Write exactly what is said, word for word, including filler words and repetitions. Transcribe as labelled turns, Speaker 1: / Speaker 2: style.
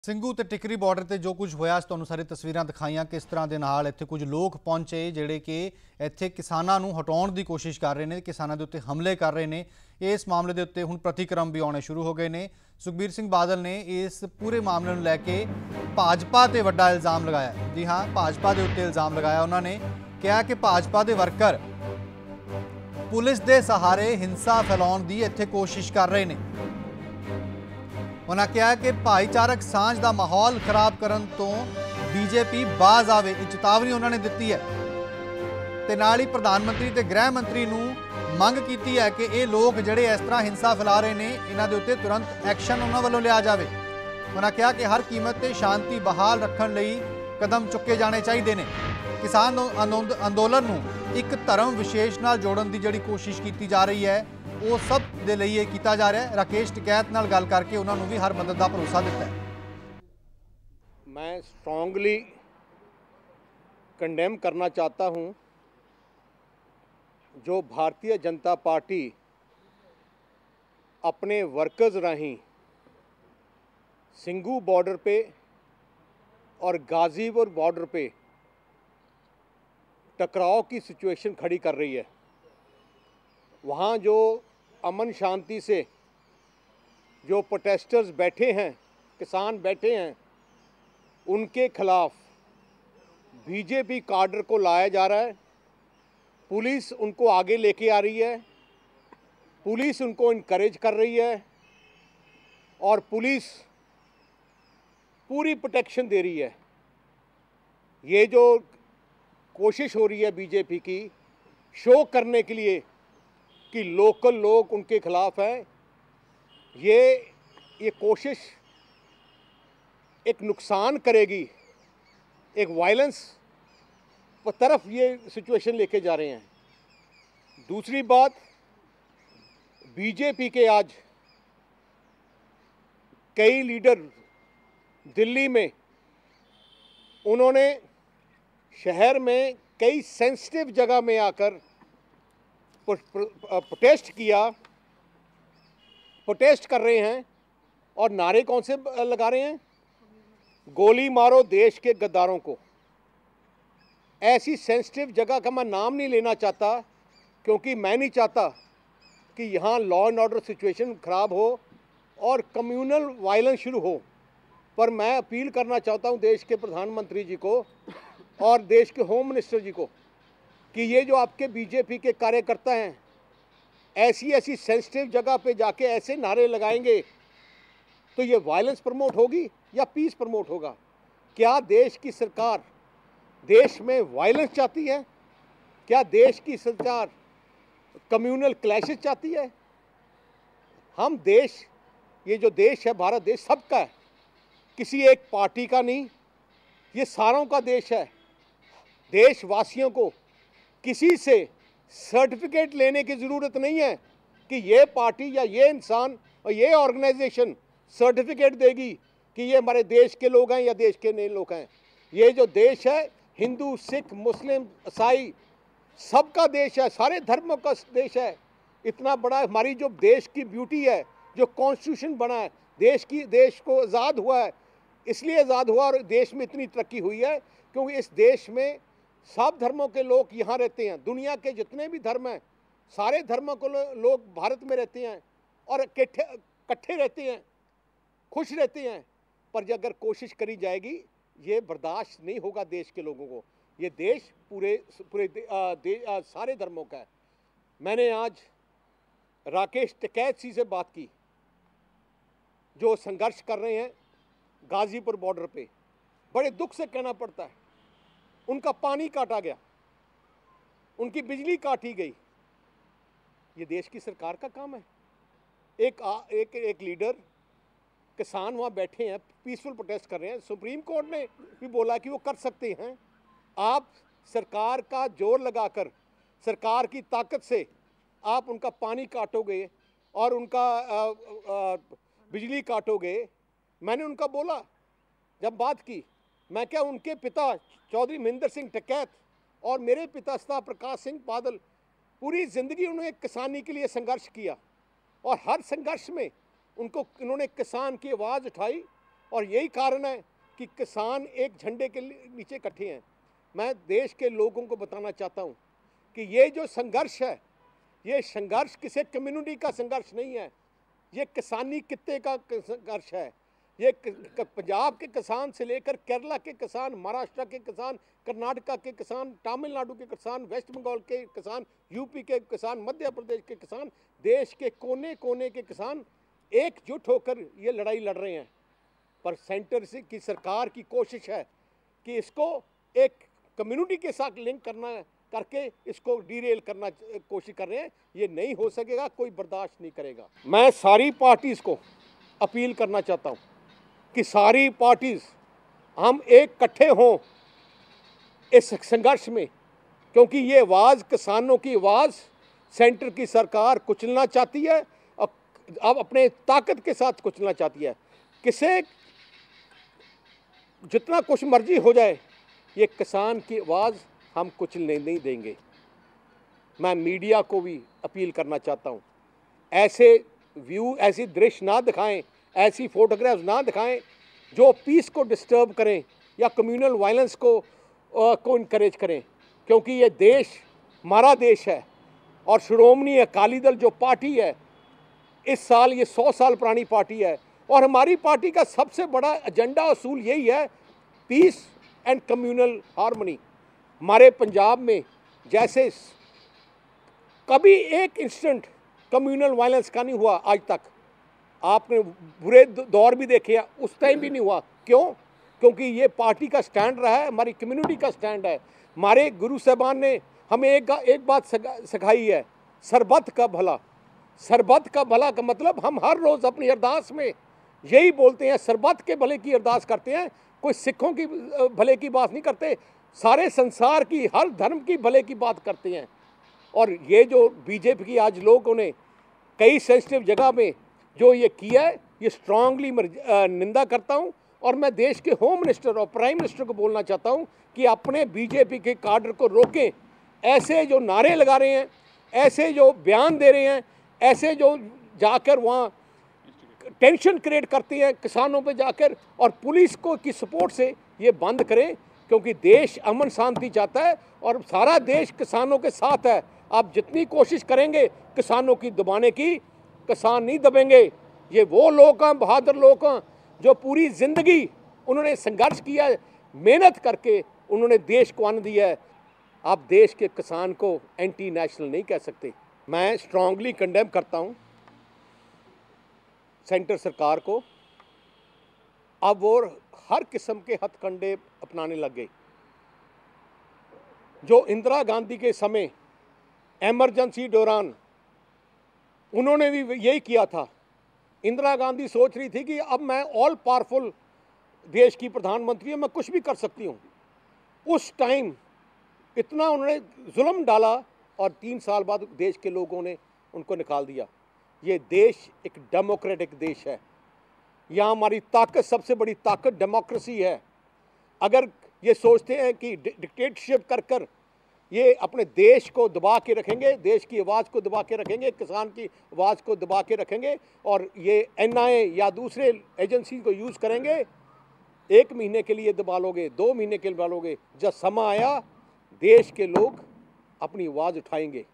Speaker 1: ਸਿੰਘੂ ਤੇ ਟਿਕਰੀ ਬਾਰਡਰ ਤੇ ਜੋ ਕੁਝ ਹੋਇਆ, ਤੁਹਾਨੂੰ ਸਾਰੀ ਤਸਵੀਰਾਂ ਦਿਖਾਈਆਂ ਕਿਸ ਤਰ੍ਹਾਂ ਦੇ ਨਾਲ ਇੱਥੇ ਕੁਝ ਲੋਕ ਪਹੁੰਚੇ ਜਿਹੜੇ ਕਿ ਇੱਥੇ ਕਿਸਾਨਾਂ ਨੂੰ ਹਟਾਉਣ ਦੀ ਕੋਸ਼ਿਸ਼ ਕਰ ਰਹੇ ਨੇ, ਕਿਸਾਨਾਂ ਦੇ ਉੱਤੇ ਹਮਲੇ ਕਰ ਰਹੇ ਨੇ। ਇਸ ਮਾਮਲੇ ਦੇ ਉੱਤੇ ਹੁਣ ਪ੍ਰਤੀਕਰਮ ਵੀ ਆਉਣੇ ਸ਼ੁਰੂ ਹੋ ਗਏ ਨੇ। ਸੁਖਬੀਰ ਸਿੰਘ ਬਾਦਲ ਨੇ ਇਸ ਪੂਰੇ ਮਾਮਲੇ ਨੂੰ ਲੈ ਕੇ ਭਾਜਪਾ ਤੇ ਵੱਡਾ ਇਲਜ਼ਾਮ ਲਗਾਇਆ। ਜੀ ਹਾਂ, ਭਾਜਪਾ ਦੇ ਉੱਤੇ ਇਲਜ਼ਾਮ ਲਗਾਇਆ। ਉਹਨਾਂ ਨੇ ਕਿਹਾ ਕਿ ਭਾਜਪਾ ਦੇ ਵਰਕਰ ਪੁਲਿਸ ਦੇ ਸਹਾਰੇ ਹਿੰਸਾ ਫੈਲਾਉਣ ਦੀ ਇੱਥੇ ਕੋਸ਼ਿਸ਼ ਕਰ ਰਹੇ ਨੇ। उन्होंने कहा कि भाईचारक सांझ का माहौल खराब करन तो बीजेपी बाज आवे, ये चेतावनी उन्होंने दी है। ते नाल ही प्रधानमंत्री ते गृह मंत्री नूं मंग की है कि ये लोग जिहड़े इस तरह हिंसा फैला रहे हैं, इन्हां दे उत्ते तुरंत एक्शन उन्हां वल्लों लिया जाए। उन्होंने कहा कि हर कीमत ते शांति बहाल रखण लई कदम चुके जाने चाहिए ने। किसान अंदोलन नूं एक धर्म विशेष नाल जोड़न दी जिहड़ी कोशिश की जा रही है, वो सब दे लई ये कीता जा रहा है। राकेश टिकैत नाल गल करके उन्होंने भी हर मदद का भरोसा दिता है।
Speaker 2: मैं स्ट्रॉन्गली कंडेम करना चाहता हूं जो भारतीय जनता पार्टी अपने वर्कर्स राहीं सिंघू बॉर्डर पे और गाजीपुर बॉर्डर पे टकराव की सिचुएशन खड़ी कर रही है। वहाँ जो अमन शांति से जो प्रोटेस्टर्स बैठे हैं, किसान बैठे हैं, उनके खिलाफ बीजेपी काडर को लाया जा रहा है। पुलिस उनको आगे लेके आ रही है, पुलिस उनको इनकरेज कर रही है और पुलिस पूरी प्रोटेक्शन दे रही है। ये जो कोशिश हो रही है बीजेपी की शो करने के लिए कि लोकल लोग उनके खिलाफ हैं, ये ये कोशिश एक नुकसान करेगी, एक वायलेंस पर तरफ ये सिचुएशन लेके जा रहे हैं। दूसरी बात, बीजेपी के आज कई लीडर दिल्ली में उन्होंने शहर में कई सेंसिटिव जगह में आकर प्रोटेस्ट किया, प्रोटेस्ट कर रहे हैं और नारे कौन से लगा रहे हैं? गोली मारो देश के गद्दारों को। ऐसी सेंसिटिव जगह का मैं नाम नहीं लेना चाहता, क्योंकि मैं नहीं चाहता कि यहाँ लॉ एंड ऑर्डर सिचुएशन ख़राब हो और कम्युनल वायलेंस शुरू हो। पर मैं अपील करना चाहता हूँ देश के प्रधानमंत्री जी को और देश के होम मिनिस्टर जी को कि ये जो आपके बीजेपी के कार्यकर्ता हैं, ऐसी ऐसी सेंसिटिव जगह पे जाके ऐसे नारे लगाएंगे तो ये वायलेंस प्रमोट होगी या पीस प्रमोट होगा? क्या देश की सरकार देश में वायलेंस चाहती है? क्या देश की सरकार कम्युनल क्लैशेस चाहती है? हम देश, ये जो देश है भारत देश सबका है, किसी एक पार्टी का नहीं, ये सारों का देश है। देशवासियों को किसी से सर्टिफिकेट लेने की ज़रूरत नहीं है कि ये पार्टी या ये इंसान और ये ऑर्गेनाइजेशन सर्टिफिकेट देगी कि ये हमारे देश के लोग हैं या देश के नए लोग हैं। ये जो देश है हिंदू, सिख, मुस्लिम, ईसाई सबका देश है, सारे धर्मों का देश है। इतना बड़ा हमारी जो देश की ब्यूटी है, जो कॉन्स्टिट्यूशन बना है, देश की देश को आज़ाद हुआ है, इसलिए आज़ाद हुआ और देश में इतनी तरक्की हुई है क्योंकि इस देश में सब धर्मों के लोग यहाँ रहते हैं। दुनिया के जितने भी धर्म हैं, सारे धर्मों के लोग भारत में रहते हैं और इकट्ठे इकट्ठे रहते हैं, खुश रहते हैं। पर अगर कोशिश करी जाएगी, ये बर्दाश्त नहीं होगा देश के लोगों को। ये देश पूरे पूरे दे, आ, दे, आ, सारे धर्मों का है। मैंने आज राकेश टिकैत जी से बात की जो संघर्ष कर रहे हैं गाजीपुर बॉर्डर पे। बड़े दुख से कहना पड़ता है, उनका पानी काटा गया, उनकी बिजली काटी गई। ये देश की सरकार का काम है। एक आ, एक एक लीडर, किसान वहाँ बैठे हैं, पीसफुल प्रोटेस्ट कर रहे हैं। सुप्रीम कोर्ट ने भी बोला कि वो कर सकते हैं। आप सरकार का जोर लगाकर, सरकार की ताकत से आप उनका पानी काटोगे और उनका आ, आ, बिजली काटोगे। मैंने उनका बोला, जब बात की, मैं क्या उनके पिता चौधरी महेंद्र सिंह टिकैत और मेरे पिता सरदार प्रकाश सिंह बादल पूरी ज़िंदगी उन्होंने किसानी के लिए संघर्ष किया और हर संघर्ष में उनको इन्होंने किसान की आवाज़ उठाई और यही कारण है कि किसान एक झंडे के नीचे इकट्ठे हैं। मैं देश के लोगों को बताना चाहता हूं कि ये जो संघर्ष है, ये संघर्ष किसी कम्युनिटी का संघर्ष नहीं है, ये किसानी कित्ते का संघर्ष है। ये पंजाब के किसान से लेकर केरला के किसान, महाराष्ट्र के किसान, कर्नाटका के किसान, तमिलनाडु के किसान, वेस्ट बंगाल के किसान, यूपी के किसान, मध्य प्रदेश के किसान, देश के कोने कोने के किसान एकजुट होकर ये लड़ाई लड़ रहे हैं। पर सेंटर से की सरकार की कोशिश है कि इसको एक कम्युनिटी के साथ लिंक करना करके इसको डीरेल करना कोशिश कर रहे हैं। ये नहीं हो सकेगा, कोई बर्दाश्त नहीं करेगा। मैं सारी पार्टीज़ को अपील करना चाहता हूँ कि सारी पार्टीज़ हम एक इकट्ठे हों इस संघर्ष में, क्योंकि ये आवाज़, किसानों की आवाज़ सेंटर की सरकार कुचलना चाहती है और अब अपने ताकत के साथ कुचलना चाहती है। किसे जितना कुछ मर्जी हो जाए, ये किसान की आवाज़ हम कुचलने नहीं देंगे। मैं मीडिया को भी अपील करना चाहता हूँ, ऐसे व्यू, ऐसी दृश्य ना दिखाएं, ऐसी फोटोग्राफ्स ना दिखाएं जो पीस को डिस्टर्ब करें या कम्युनल वायलेंस को आ, को इनकरेज करें, क्योंकि ये देश हमारा देश है। और श्रोमणी अकाली दल जो पार्टी है, इस साल ये सौ साल पुरानी पार्टी है और हमारी पार्टी का सबसे बड़ा एजेंडा असूल यही है, पीस एंड कम्युनल हार्मनी। हमारे पंजाब में जैसे कभी एक इंस्टेंट कम्युनल वायलेंस का नहीं हुआ आज तक। आपने बुरे दौर भी देखे हैं, उस टाइम भी नहीं हुआ। क्यों? क्योंकि ये पार्टी का स्टैंड रहा है, हमारी कम्युनिटी का स्टैंड है। हमारे गुरु साहबान ने हमें एक एक बात सिखाई है, सरबत का भला। सरबत का भला का मतलब हम हर रोज़ अपनी अरदास में यही बोलते हैं, सरबत के भले की अरदास करते हैं। कोई सिखों की भले की बात नहीं करते, सारे संसार की, हर धर्म की भले की बात करते हैं। और ये जो बीजेपी की आज लोगों ने कई सेंसिटिव जगह में जो ये किया है, ये स्ट्रांगली निंदा करता हूँ। और मैं देश के होम मिनिस्टर और प्राइम मिनिस्टर को बोलना चाहता हूँ कि अपने बीजेपी के काडर को रोकें। ऐसे जो नारे लगा रहे हैं, ऐसे जो बयान दे रहे हैं, ऐसे जो जाकर वहाँ टेंशन क्रिएट करते हैं किसानों पे जाकर, और पुलिस को की सपोर्ट से ये बंद करें, क्योंकि देश अमन शांति चाहता है और सारा देश किसानों के साथ है। आप जितनी कोशिश करेंगे किसानों की दबाने की, किसान नहीं दबेंगे। ये वो लोग हैं, बहादुर लोग हैं, जो पूरी ज़िंदगी उन्होंने संघर्ष किया है, मेहनत करके उन्होंने देश को अन्न दिया है। आप देश के किसान को एंटी नेशनल नहीं कह सकते। मैं स्ट्रांगली कंडेम करता हूँ सेंटर सरकार को। अब वो हर किस्म के हथकंडे अपनाने लग गए। जो इंदिरा गांधी के समय एमरजेंसी दौरान उन्होंने भी यही किया था। इंदिरा गांधी सोच रही थी कि अब मैं ऑल पावरफुल देश की प्रधानमंत्री हूँ, मैं कुछ भी कर सकती हूँ। उस टाइम इतना उन्होंने जुल्म डाला और तीन साल बाद देश के लोगों ने उनको निकाल दिया। ये देश एक डेमोक्रेटिक देश है। यहाँ हमारी ताकत, सबसे बड़ी ताकत डेमोक्रेसी है। अगर ये सोचते हैं कि डिक्टेटरशिप कर कर ये अपने देश को दबा के रखेंगे, देश की आवाज़ को दबा के रखेंगे, किसान की आवाज़ को दबा के रखेंगे और ये एन आई ए या दूसरे एजेंसी को यूज़ करेंगे, एक महीने के लिए दबा लोगे, दो महीने के लिए दबा लोगे। जब समय आया देश के लोग अपनी आवाज़ उठाएंगे।